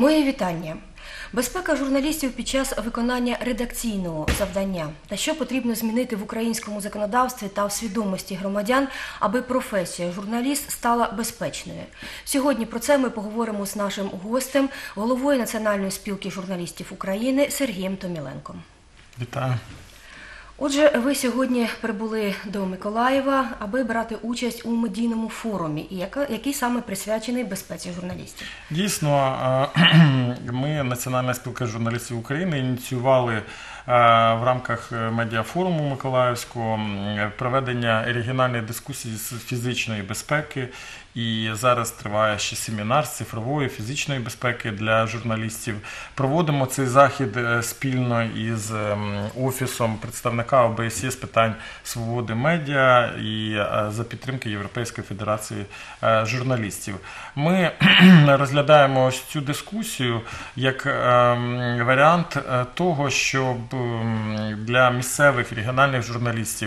Моє вітання. Безпека журналістів під час виконання редакційного завдання. Та що потрібно змінити в українському законодавстві та в свідомості громадян, аби професія журналіст стала безпечною. Сьогодні про це ми поговоримо з нашим гостем, головою Національної спілки журналістів України Сергієм Томіленком. Вітаю. Отже, ви сьогодні прибули до Миколаєва, аби брати участь у медійному форумі, який саме присвячений безпеці журналістів. Дійсно, ми, Національна спілка журналістів України, ініціювали в рамках медіафоруму Миколаївського проведення регіональної дискусії з фізичної безпеки. І зараз триває ще семінар з цифрової, фізичної безпеки для журналістів. Проводимо цей захід спільно із Офісом представника ОБСЄ з питань свободи медіа і за підтримки Європейської федерації журналістів. Ми розглядаємо ось цю дискусію як варіант того, щоб для місцевих регіональних журналістів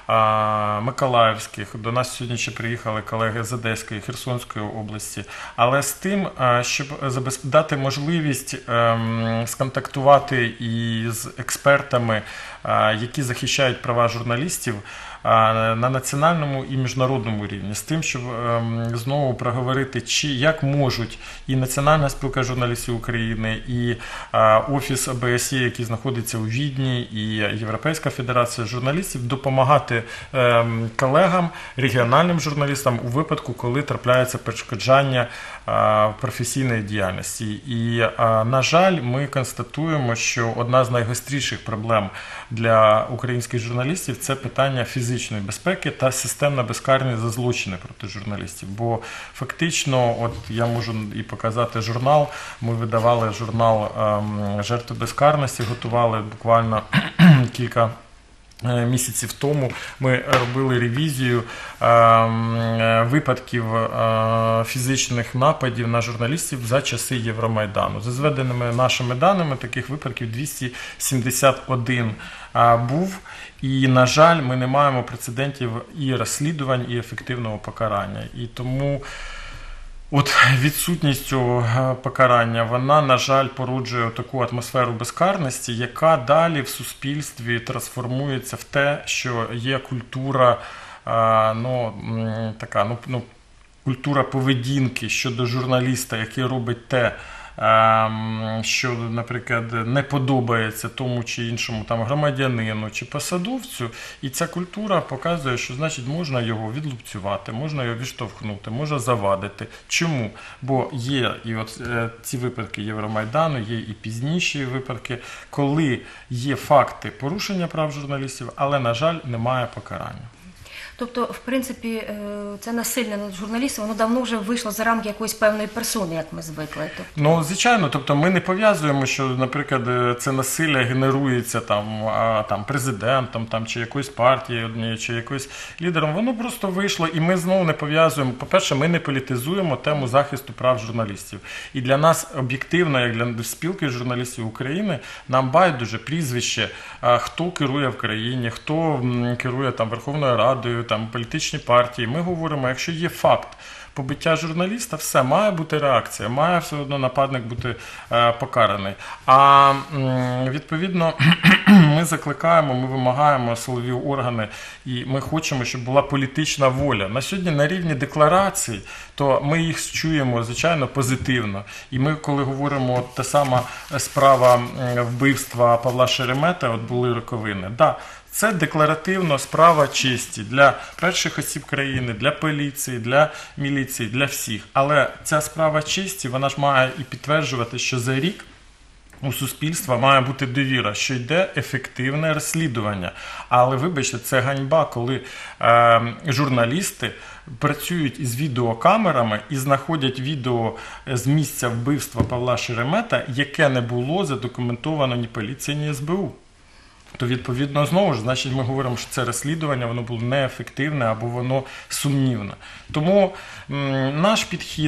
миколаївських, до нас сьогодні ще приїхали колеги з Одеської, Херсонської області, але з тим, щоб дати можливість сконтактувати із експертами, які захищають права журналістів на національному і міжнародному рівні, з тим, щоб знову проговорити, як можуть і Національна спілка журналістів України, і Офіс ОБСЄ, який знаходиться у Відні, і Європейська федерація журналістів допомагати колегам, регіональним журналістам у випадку, коли трапляється перешкоджання професійної діяльності. І, на жаль, ми констатуємо, що одна з найгостріших проблем для українських журналістів – це питання фізичної безпеки та системна безкарність за злочини проти журналістів. Бо фактично, от я можу і показати журнал, ми видавали журнал «Жертви безкарності», готували буквально кілька місяців тому. Ми робили ревізію випадків фізичних нападів на журналістів за часи Євромайдану. За зведеними нашими даними, таких випадків 271 був. І, на жаль, ми не маємо прецедентів і розслідувань, і ефективного покарання. І тому відсутність цього покарання, вона, на жаль, породжує таку атмосферу безкарності, яка далі в суспільстві трансформується в те, що є культура, культура поведінки щодо журналіста, який робить те, що, наприклад, не подобається тому чи іншому громадянину чи посадовцю, і ця культура показує, що, значить, можна його відлупцювати, можна його відштовхнути, можна завадити. Чому? Бо є і ці випадки Євромайдану, є і пізніші випадки, коли є факти порушення прав журналістів, але, на жаль, немає покарання. Тобто, в принципі, це насилля над журналістом, воно давно вже вийшло за рамки якоїсь певної персони, як ми звикли. Ну, звичайно, тобто ми не пов'язуємо, що, наприклад, це насилля генерується президентом, чи якоюсь партією, чи якоюсь лідером. Воно просто вийшло, і ми знову не пов'язуємо. По-перше, ми не політизуємо тему захисту прав журналістів. І для нас об'єктивно, як для спілки журналістів України, нам байдуже прізвище, хто керує в країні, хто керує Верховною Радою, політичні партії. Ми говоримо, якщо є факт побиття журналіста, все, має бути реакція, має все одно нападник бути покараний. А відповідно ми закликаємо, ми вимагаємо силові органи, і ми хочемо, щоб була політична воля. На сьогодні на рівні декларацій, то ми їх чуємо, звичайно, позитивно. І ми, коли говоримо, та сама справа вбивства Павла Шеремета, були роковини, це декларативно справа честі для перших осіб країни, для поліції, для міліції, для всіх. Але ця справа честі, вона ж має і підтверджувати, що за рік у суспільства має бути довіра, що йде ефективне розслідування. Але, вибачте, це ганьба, коли журналісти працюють із відеокамерами і знаходять відео з місця вбивства Павла Шеремета, яке не було задокументовано ні поліцією, ні СБУ. то відповідно знову ж, значить, ми говоримо, що це розслідування, воно було неефективне або воно сумнівне. Тому наш підхід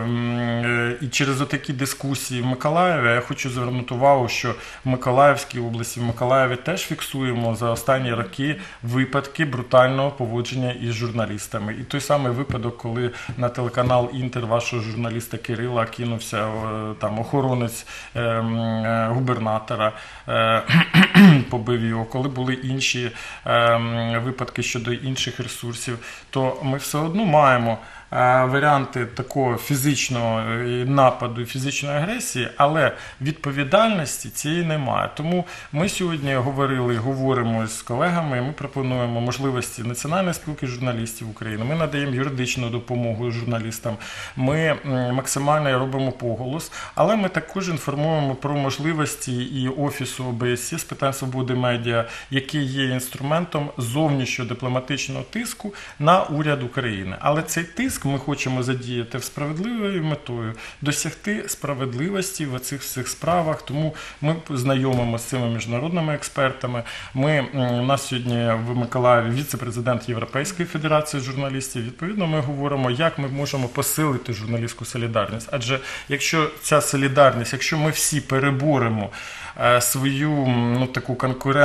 і через отакі дискусії в Миколаєві, я хочу звернути увагу, що в Миколаївській області, в Миколаєві теж фіксуємо за останні роки випадки брутального поводження із журналістами. І той самий випадок, коли на телеканал «Інтер» вашого журналіста Кирила кинувся там охоронець губернатора, побив його, коли були інші випадки щодо інших ресурсів, то ми все одно маємо варіанти такого фізичного нападу, фізичної агресії, але відповідальності цієї немає. Тому ми сьогодні говоримо з колегами, і ми пропонуємо можливості Національної спілки журналістів України, ми надаємо юридичну допомогу журналістам, ми максимально робимо поголос, але ми також інформуємо про можливості і Офісу ОБСЄ з питань свободи медіа, який є інструментом зовнішнього дипломатичного тиску на уряд України. Але цей тиск ми хочемо задіяти в справедливою метою, досягти справедливості в цих всіх справах, тому ми знайомимо з цими міжнародними експертами. У нас сьогодні в Миколаєві віце-президент Європейської федерації журналістів. Відповідно, ми говоримо, як ми можемо посилити журналістську солідарність. Адже якщо ця солідарність, якщо ми всі переборемо свою таку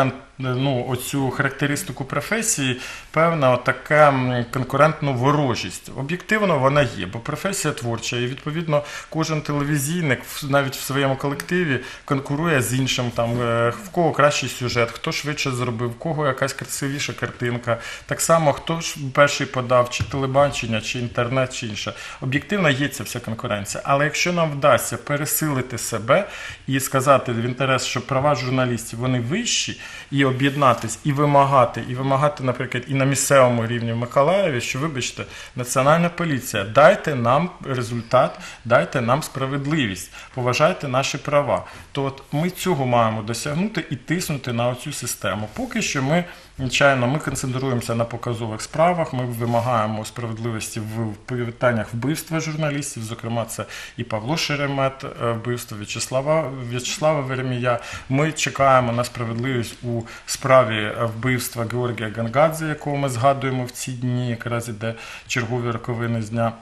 оцю характеристику професії, певна така конкурентну ворожість. Об'єктивно вона є, бо професія творча, і відповідно кожен телевізійник навіть в своєму колективі конкурує з іншим, в кого кращий сюжет, хто швидше зробив, в кого якась красивіша картинка, так само хто ж перший подав, чи телебачення, чи інтернет, чи інше. Об'єктивно є ця вся конкуренція, але якщо нам вдасться пересилити себе і сказати в інтерес, що права журналістів, вони вищі, і об'єднатись, і вимагати, наприклад, і на місцевому рівні в Миколаєві, що, вибачте, Національна поліція, дайте нам результат, дайте нам справедливість, поважайте наші права. То от ми цього маємо досягнути і тиснути на оцю систему. Поки що ми, звичайно, ми концентруємося на показових справах, ми вимагаємо справедливості в питаннях вбивства журналістів, зокрема це і Павло Шеремет, вбивство В'ячеслава Веремія. Ми чекаємо на справедливість у справі вбивства Георгія Гонгадзе, якого ми згадуємо в ці дні, якраз іде чергові роковини з дня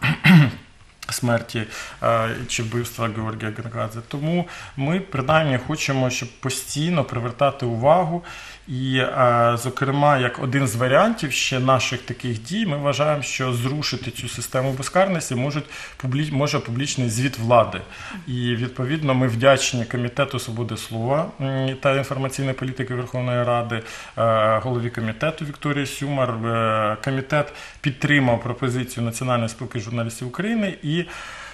смерті чи вбивства Георгія Гонгадзе. Тому ми, принаймні, хочемо, щоб постійно привертати увагу і, зокрема, як один з варіантів ще наших таких дій, ми вважаємо, що зрушити цю систему безкарності може публічний звіт влади. І, відповідно, ми вдячні Комітету свободи слова та інформаційної політики Верховної Ради, голові комітету Вікторії Сюмар. Комітет підтримав пропозицію Національної спілки журналістів України і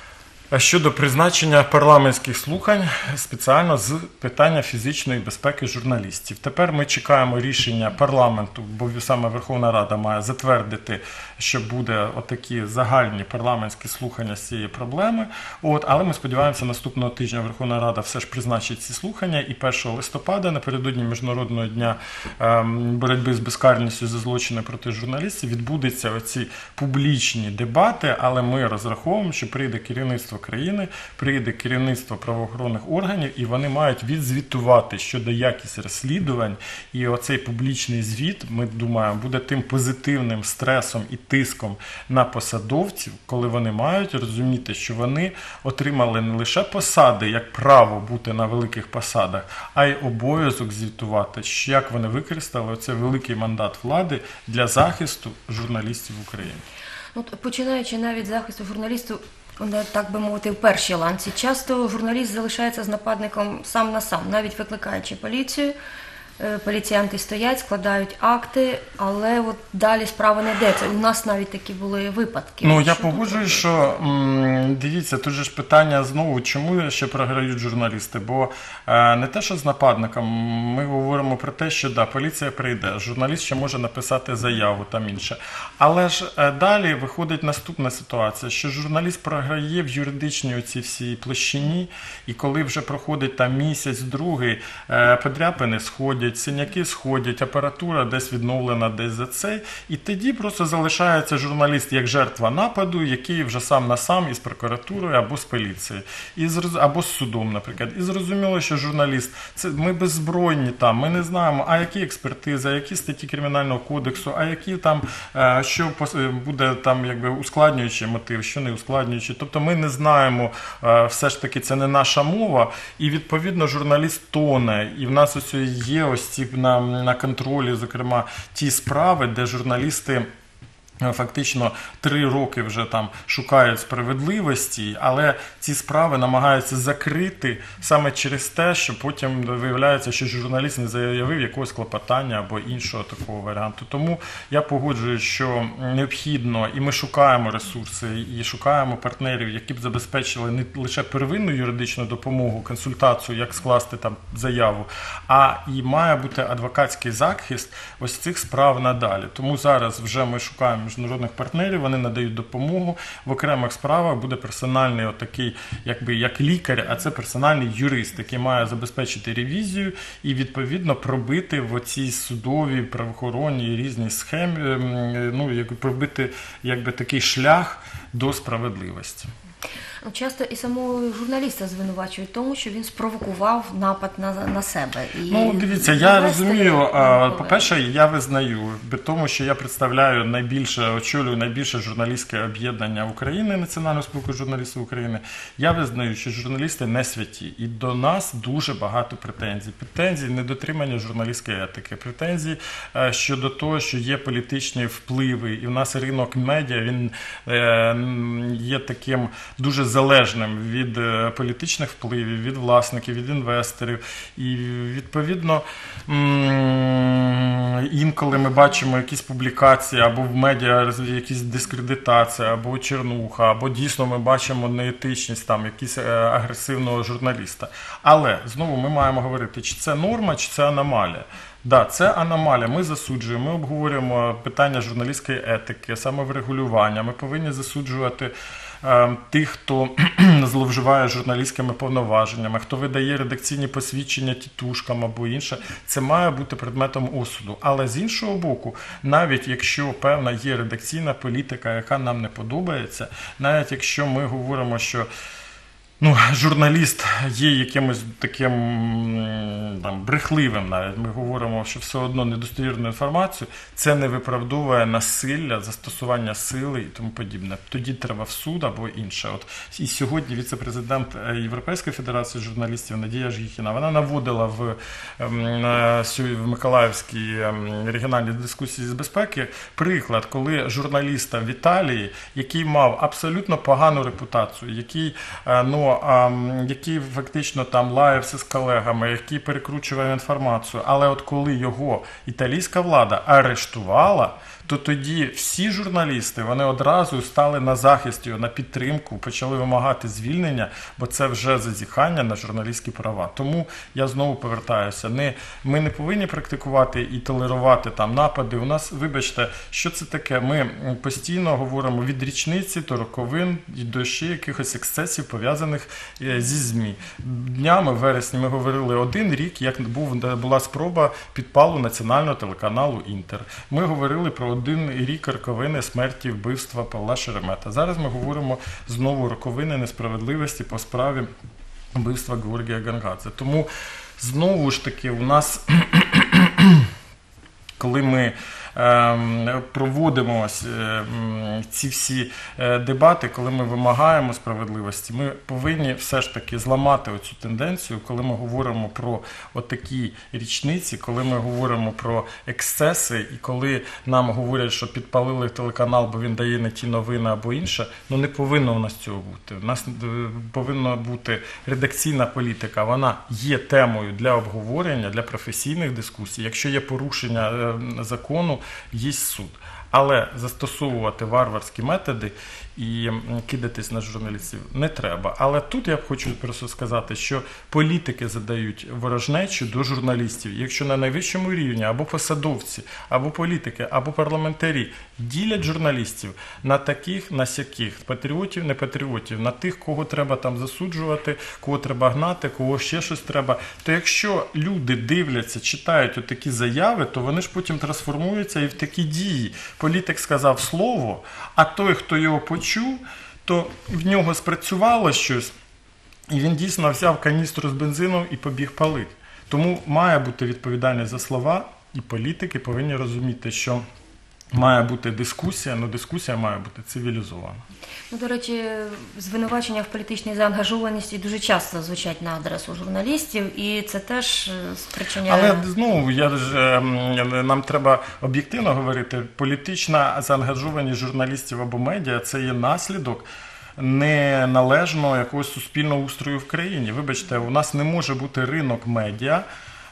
щодо призначення парламентських слухань спеціально з питання фізичної безпеки журналістів. Тепер ми чекаємо рішення парламенту, бо саме Верховна Рада має затвердити, що буде отакі загальні парламентські слухання з цієї проблеми. Але ми сподіваємося, наступного тижня Верховна Рада все ж призначить ці слухання, і 1 листопада, напередодні Міжнародного дня боротьби з безкарністю за злочини проти журналістів, відбудуться оці публічні дебати, але ми розраховуємо, що прийде керівництво країни, прийде керівництво правоохоронних органів, і вони мають відзвітувати щодо якості розслідувань. І оцей публічний звіт, ми думаємо, буде тим позитивним стресом і тиском на посадовців, коли вони мають розуміти, що вони отримали не лише посади, як право бути на великих посадах, а й обов'язок звітувати, як вони використали оцей великий мандат влади для захисту журналістів в Україні. Починаючи навіть з захисту журналістів, так би мовити, в першій ланці. Часто журналіст залишається з нападником сам на сам, навіть викликаючи поліцію. Поліціянти стоять, складають акти, але далі справа не йдеться. У нас навіть такі були випадки. Я погоджуюсь, що, дивіться, тут же ж питання знову, чому ще програють журналісти? Бо не те, що з нападником, ми говоримо про те, що поліція прийде, журналіст ще може написати заяву, там інше. Але ж далі виходить наступна ситуація, що журналіст програє в юридичній оцій всій площині, і коли вже проходить там місяць-другий, подряпини сходять, сходять, синяки сходять, апаратура десь відновлена, десь за цей. І тоді просто залишається журналіст як жертва нападу, який вже сам на сам із прокуратурою або з поліцією, або з судом, наприклад. І зрозуміло, що журналіст, ми беззбройні там, ми не знаємо, а які експертизи, а які статті Кримінального кодексу, а які там, що буде там якби ускладнюючий мотив, що не ускладнюючий. Тобто ми не знаємо, все ж таки це не наша мова, і відповідно журналіст тоне. І в нас ось є ось ці на контролі, зокрема, ті справи, де журналісти фактично 3 роки вже там шукають справедливості, але ці справи намагаються закрити саме через те, що потім виявляється, що журналіст не заявив якогось клопотання або іншого такого варіанту. Тому я погоджуюсь, що необхідно, і ми шукаємо ресурси, і шукаємо партнерів, які б забезпечили не лише первинну юридичну допомогу, консультацію, як скласти там заяву, а і має бути адвокатський захист ось цих справ надалі. Тому зараз вже ми шукаємо міжнародних партнерів, вони надають допомогу. В окремих справах буде персональний отакий, якби як лікар, а це персональний юрист, який має забезпечити ревізію і відповідно пробити в оцій судовій, правоохоронній різній схемі, ну, пробити якби такий шлях до справедливості. Часто і самого журналіста звинувачують в тому, що він спровокував напад на себе. І ну, дивіться, я розумію, по-перше, я визнаю, тому що я представляю очолюю найбільше журналістське об'єднання України, Національну спілку журналістів України. Я визнаю, що журналісти не святі. І до нас дуже багато претензій. Претензій недотримання журналістської етики, претензій щодо того, що є політичні впливи. І в нас ринок медіа, він є таким дуже залежним від політичних впливів, від власників, від інвесторів. І, відповідно, інколи ми бачимо якісь публікації або в медіа якісь дискредитації, або чернуха, або дійсно ми бачимо неетичність там, якісь агресивного журналіста. Але, знову, ми маємо говорити, чи це норма, чи це аномалія. Да, це аномалія. Ми засуджуємо, ми обговорюємо питання журналістської етики, самоврегулювання. Ми повинні засуджувати тих, хто зловживає журналістськими повноваженнями, хто видає редакційні посвідчення тітушкам або інше. Це має бути предметом осуду. Але з іншого боку, навіть якщо певна є редакційна політика, яка нам не подобається, навіть якщо ми говоримо, що журналіст є якимось таким там, брехливим навіть. Ми говоримо, що все одно недостовірну інформацію. Це не виправдовує насилля, застосування сили і тому подібне. Тоді треба в суд або інше. От і сьогодні віце-президент Європейської федерації журналістів Надія Жгіхіна, вона наводила в Миколаївській регіональній дискусії з безпеки приклад, коли журналіста в Італії, який мав абсолютно погану репутацію, який фактично там лаявся з колегами, який перекручував інформацію. Але от коли його італійська влада арештувала, то тоді всі журналісти, вони одразу стали на захист його, на підтримку, почали вимагати звільнення, бо це вже зазіхання на журналістські права. Тому я знову повертаюся, ми не повинні практикувати і толерувати там напади. У нас, вибачте, що це таке? Ми постійно говоримо від річниці до роковин і до ще якихось ексцесів, пов'язаних зі ЗМІ. Днями, в вересні, ми говорили 1 рік, як була спроба підпалу національного телеканалу «Інтер». Ми говорили про 1 рік роковини смерті, вбивства Павла Шеремета. Зараз ми говоримо знову роковини несправедливості по справі вбивства Георгія Гонгадзе. Тому, знову ж таки, у нас, коли ми проводимо ці всі дебати, коли ми вимагаємо справедливості, ми повинні все ж таки зламати оцю тенденцію, коли ми говоримо про отакі річниці, коли ми говоримо про ексцеси, і коли нам говорять, що підпалили телеканал, бо він дає не ті новини або інше, не повинно у нас цього бути. У нас повинна бути редакційна політика, вона є темою для обговорення, для професійних дискусій. Якщо є порушення закону, є суд. Але застосовувати варварські методи і кидатись на журналістів не треба. Але тут я хочу просто сказати, що політики задають ворожнечу до журналістів. Якщо на найвищому рівні або посадовці, або політики, або парламентарі ділять журналістів на таких, на сяких, патріотів, не патріотів, на тих, кого треба там засуджувати, кого треба гнати, кого ще щось треба, то якщо люди дивляться, читають отакі заяви, то вони ж потім трансформуються і в такі дії. Політик сказав слово, а той, хто його почув, то в нього спрацювало щось, і він дійсно взяв каністру з бензином і побіг палити. Тому має бути відповідальність за слова, і політики повинні розуміти, що має бути дискусія, але дискусія має бути цивілізована. Ну, до речі, звинувачення в політичній заангажованості дуже часто звучать на адресу журналістів, і це теж спричиняє... Але знову нам треба об'єктивно говорити, політична заангажованість журналістів або медіа – це є наслідок неналежного якогось суспільного устрою в країні. Вибачте, у нас не може бути ринок медіа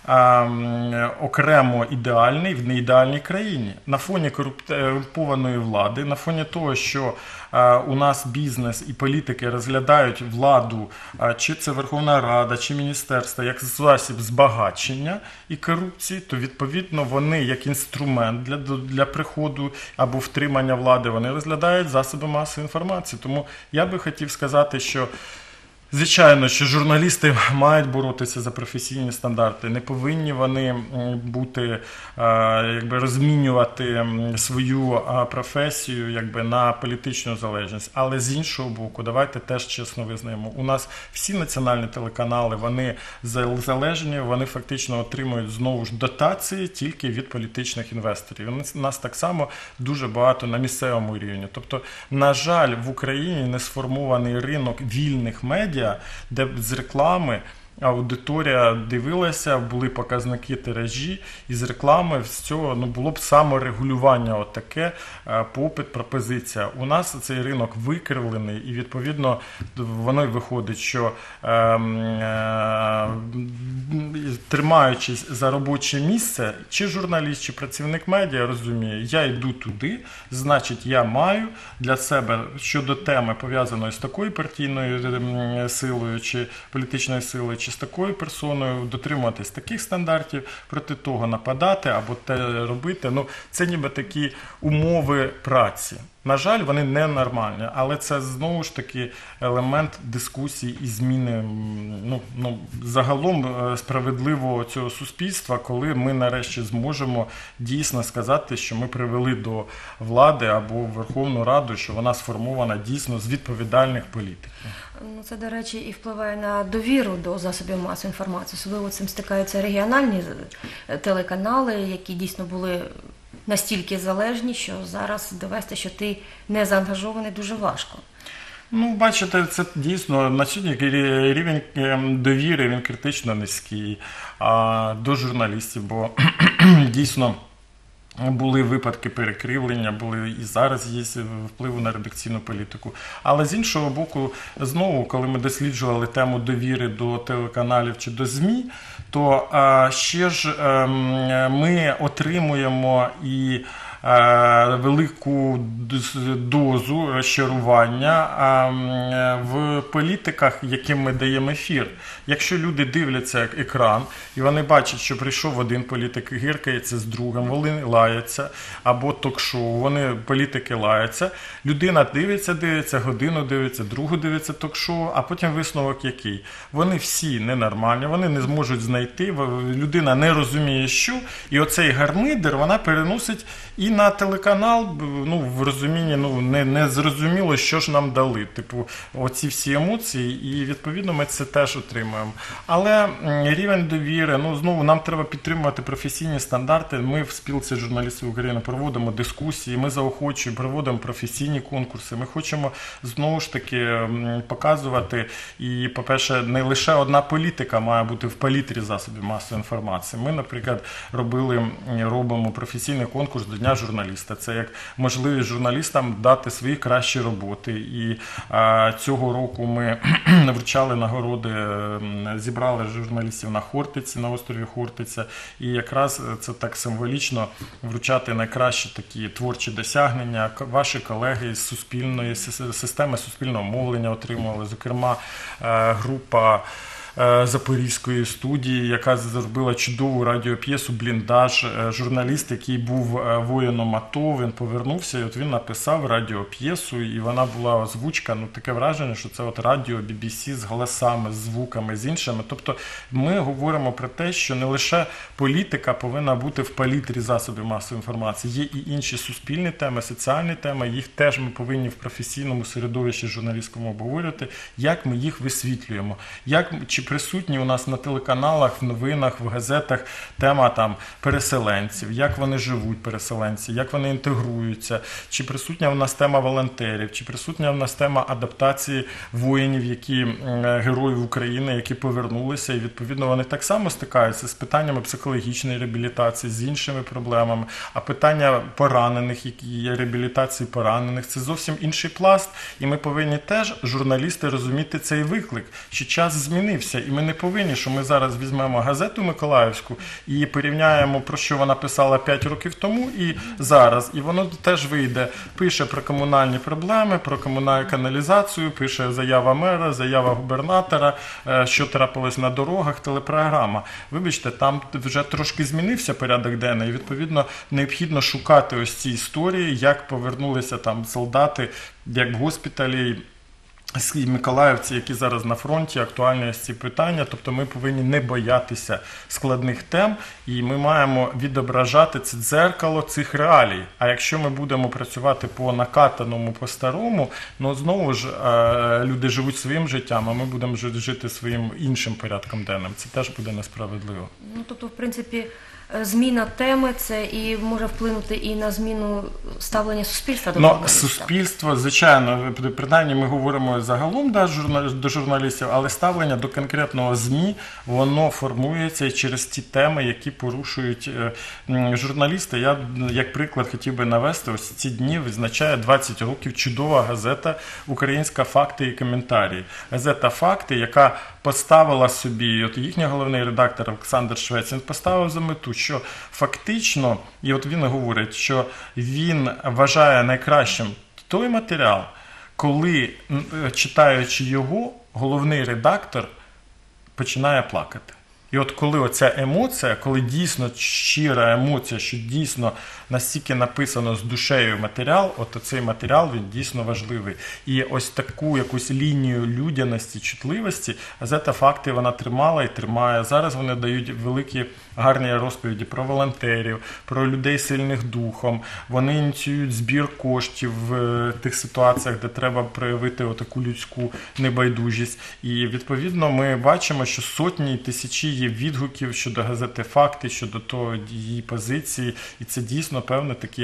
окремо ідеальний в неідеальній країні. На фоні корумпованої влади, на фоні того, що у нас бізнес і політики розглядають владу, чи це Верховна Рада, чи міністерство, як засіб збагачення і корупції, то відповідно вони як інструмент для приходу або втримання влади, вони розглядають засоби масової інформації. Тому я би хотів сказати, що звичайно, що журналісти мають боротися за професійні стандарти. Не повинні вони бути, розмінювати свою професію на політичну залежність. Але з іншого боку, давайте теж чесно визнаємо, у нас всі національні телеканали, вони залежні, вони фактично отримують знову ж дотації тільки від політичних інвесторів. У нас так само дуже багато на місцевому рівні. Тобто, на жаль, в Україні не сформований ринок вільних медіа, де з реклами аудиторія дивилася, були показники тиражі, і з реклами з цього було б саморегулювання отаке, попит, пропозиція. У нас цей ринок викривлений, і відповідно воно й виходить, що тримаючись за робоче місце, чи журналіст, чи працівник медіа розуміє, я йду туди, значить я маю для себе щодо теми, пов'язаної з такою партійною силою, чи політичною силою, чи з такою персоною, дотримуватись таких стандартів, проти того нападати або те робити. Це ніби такі умови праці. На жаль, вони ненормальні, але це знову ж таки елемент дискусії і зміни загалом справедливого цього суспільства, коли ми нарешті зможемо дійсно сказати, що ми привели до влади або Верховну Раду, що вона сформована дійсно з відповідальних політиків. Це, до речі, і впливає на довіру до засобів масової інформації. Особливо цим стикаються регіональні телеканали, які дійсно були настільки залежні, що зараз довести, що ти не заангажований, дуже важко. Бачите, це дійсно на сьогодні рівень довіри, він критично низький до журналістів, бо дійсно були випадки перекривлення, були і зараз є впливу на редакційну політику. Але з іншого боку, знову, коли ми досліджували тему довіри до телеканалів чи до ЗМІ, то ще ж ми отримуємо і велику дозу розчарування в політиках, яким ми даємо ефір. Якщо люди дивляться екран, і вони бачать, що прийшов один політик, гиркається з другим, вони лаються, або ток-шоу, політики лаються, людина дивиться, годину дивиться, другу дивиться ток-шоу, а потім висновок який? Вони всі ненормальні, вони не зможуть знайти, людина не розуміє, що, і оцей гармидер вона переносить і на телеканал, в розумінні, не зрозуміло, що ж нам дали. Оці всі емоції, і відповідно ми це теж отримуємо. Але рівень довіри, знову нам треба підтримувати професійні стандарти. Ми в спілці журналістів України проводимо дискусії, ми заохочуємо, проводимо професійні конкурси. Ми хочемо знову ж таки показувати, і, по-перше, не лише одна політика має бути в палітрі засобів масової інформації. Ми, наприклад, робимо професійний конкурс до Дня журналіста, це як можливість журналістам дати свої кращі роботи. І цього року ми вручали нагороди, зібрали журналістів на Хортиці, на острові Хортиця, і якраз це так символічно вручати найкращі такі творчі досягнення. Ваші колеги з суспільної системи суспільного мовлення отримували, зокрема, група Запорізької студії, яка зробила чудову радіоп'єсу «Бліндаж». Журналіст, який був воїном АТО, він повернувся, і от він написав радіоп'єсу, і вона була озвучка, таке враження, що це от радіо BBC з голосами, з звуками, з іншими. Тобто ми говоримо про те, що не лише політика повинна бути в палітрі засобів масової інформації, є і інші суспільні теми, соціальні теми, їх теж ми повинні в професійному середовищі журналістському обговорювати, як ми їх висвітлюємо, чи присутні у нас на телеканалах, в новинах, в газетах тема там переселенців, як вони живуть, переселенці, як вони інтегруються, чи присутня у нас тема волонтерів, чи присутня у нас тема адаптації воїнів, героїв України, які повернулися, і відповідно вони так само стикаються з питаннями психологічної реабілітації, з іншими проблемами, а питання поранених, які є реабілітації поранених, це зовсім інший пласт, і ми повинні теж, журналісти, розуміти цей виклик, що час змінився. І ми не повинні, що ми зараз візьмемо газету Миколаївську і порівняємо, про що вона писала 5 років тому і зараз. І воно теж вийде, пише про комунальні проблеми, про комунальну каналізацію, пише заява мера, заява губернатора, що трапилось на дорогах, телепрограма. Вибачте, там вже трошки змінився порядок денний, і відповідно необхідно шукати ось ці історії, як повернулися там солдати, як в госпіталі, миколаївці, які зараз на фронті, актуальні ці питання. Тобто ми повинні не боятися складних тем, і ми маємо відображати це дзеркало цих реалій. А якщо ми будемо працювати по накатаному, по-старому, знову ж люди живуть своїм життям, а ми будемо жити своїм іншим порядком денним. Це теж буде несправедливо. Тобто, в принципі, зміна теми це і може вплинути і на зміну ставлення суспільства до журналіста. Суспільство, звичайно, принаймні ми говоримо загалом до журналістів, але ставлення до конкретного ЗМІ, воно формується через ті теми, які порушують журналісти. Я, як приклад, хотів би навести, ось ці дні відзначає 20 років чудова газета «Українська факти і коментарі». Газета «Факти», яка поставила собі, от їхній головний редактор Олександр Швець, він поставив за мету, що фактично, і от він говорить, що він вважає найкращим той матеріал, коли, читаючи його, головний редактор починає плакати. І от коли оця емоція, коли дійсно щира емоція, що дійсно настільки написано з душею матеріал, от цей матеріал, він дійсно важливий. І ось таку якусь лінію людяності, чутливості газета «Факти» вона тримала і тримає. Зараз вони дають великі гарні розповіді про волонтерів, про людей сильних духом. Вони ініціюють збір коштів в тих ситуаціях, де треба проявити отаку людську небайдужість. І відповідно ми бачимо, що сотні і тисячі є відгуків щодо газети «Факти», щодо її позиції, і це дійсно певне таке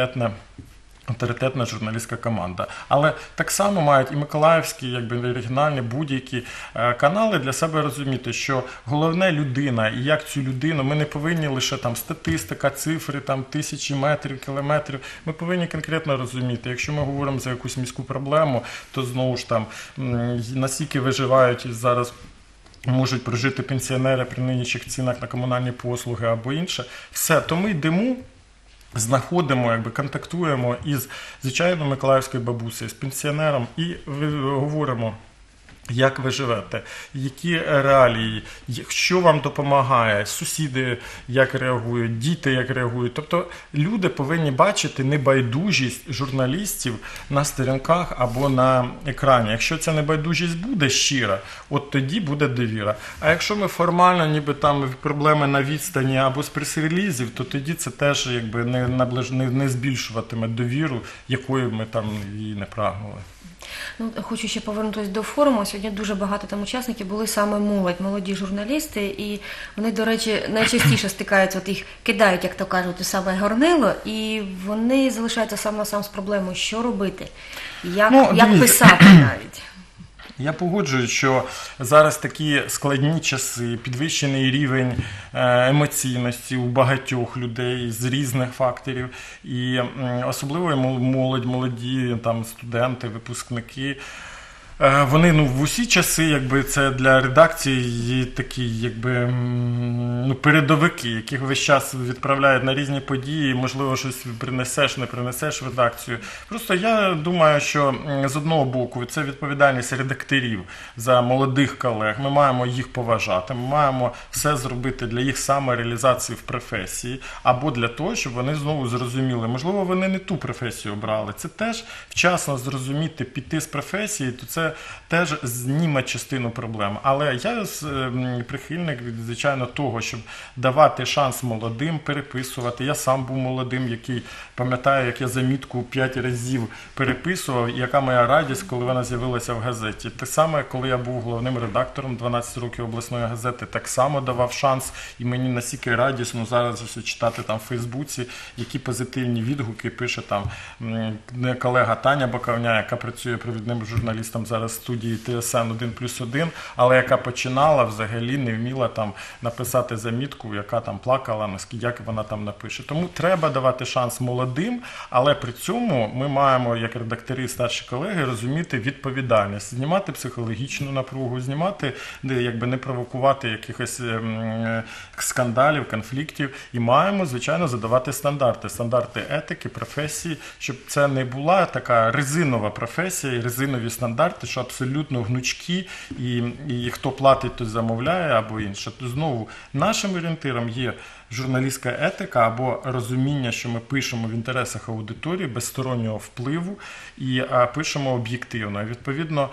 авторитетна журналістська команда. Але так само мають і миколаївські, оригінальні будь-які канали для себе розуміти, що головне людина, і як цю людину, ми не повинні лише там статистика, цифри, там тисячі метрів, кілометрів, ми повинні конкретно розуміти. Якщо ми говоримо за якусь міську проблему, то знову ж там, наскільки виживають зараз можуть прожити пенсіонери при нинішніх цінах на комунальні послуги або інше. Все, то ми йдемо, знаходимо, контактуємо із звичайною миколаївською бабусею, з пенсіонером і говоримо, як ви живете, які реалії, що вам допомагає, сусіди як реагують, діти як реагують. Тобто люди повинні бачити небайдужість журналістів на сторінках або на екрані. Якщо ця небайдужість буде щира, от тоді буде довіра. А якщо ми формально, ніби там проблеми на відстані або з прес-релізів, то тоді це теж не збільшуватиме довіру, якою ми там її не прагнули. Хочу ще повернутися до форуму. Сьогодні дуже багато там учасників були саме молоді журналісти, і вони, до речі, найчастіше стикаються, їх кидають, як то кажуть, у саме горнило, і вони залишаються сам на сам з проблемою, що робити, як писати навіть. Я погоджуюсь, що зараз такі складні часи, підвищений рівень емоційності у багатьох людей з різних факторів, і особливо молодь, молоді там, студенти, випускники. Вони в усі часи, якби це для редакції такі, якби передовики, яких весь час відправляють на різні події, можливо, щось принесеш, не принесеш в редакцію. Просто я думаю, що з одного боку це відповідальність редакторів за молодих колег. Ми маємо їх поважати, ми маємо все зробити для їх самореалізації в професії, або для того, щоб вони знову зрозуміли, можливо, вони не ту професію обрали. Це теж вчасно зрозуміти, піти з професії, то це теж зніме частину проблем. Але я прихильник, звичайно, того, щоб давати шанс молодим переписувати. Я сам був молодим, який пам'ятаю, як я замітку 5 разів переписував, і яка моя радість, коли вона з'явилася в газеті. Те саме, коли я був головним редактором 12 років обласної газети, так само давав шанс, і мені настільки радісно зараз читати там в Фейсбуці, які позитивні відгуки пише там колега Таня Боковня, яка працює провідним журналістом зараз в студії ТСН 1+1, але яка починала взагалі не вміла там написати замітку, яка там плакала, як вона там напише. Тому треба давати шанс молодим, але при цьому ми маємо, як редактори, старші колеги, розуміти відповідальність, знімати психологічну напругу, знімати, якби не провокувати якихось скандалів, конфліктів, і маємо, звичайно, задавати стандарти етики, професії, щоб це не була така резинова професія і резинові стандарти, що абсолютно гнучкі, і хто платить, той замовляє, або інше. То знову нашим орієнтиром є журналістська етика або розуміння, що ми пишемо в інтересах аудиторії, без стороннього впливу і пишемо об'єктивно. Відповідно,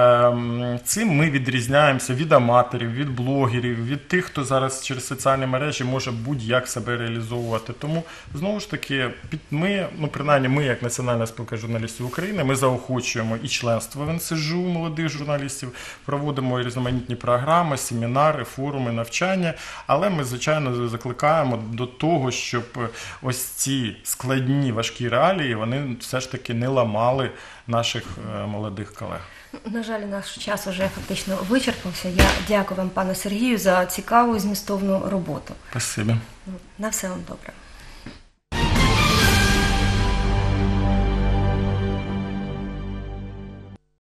цим ми відрізняємося від аматорів, від блогерів, від тих, хто зараз через соціальні мережі може будь-як себе реалізовувати. Тому, знову ж таки, ми, принаймні ми, як Національна спілка журналістів України, ми заохочуємо і членство в НСЖУ молодих журналістів, проводимо різноманітні програми, семінари, форуми, навчання, але ми, звичайно, закликаємо до того, щоб ось ці складні, важкі реалії, вони все ж таки не ламали наших молодих колег. На жаль, наш час вже фактично вичерпався. Я дякую вам, пане Сергію, за цікаву і змістовну роботу. Спасибі. На все вам добре.